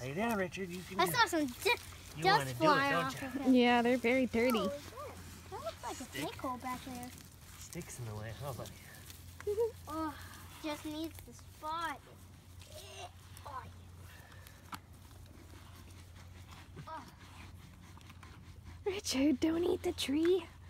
Lay down, Richard. You can. I saw some You dust want to do it, flying don't off you? of him. Yeah, they're very dirty. Oh, that looks like a snake hole back there. Sticks in the way, huh, buddy? Oh, just needs the spot. Richard, don't eat the tree.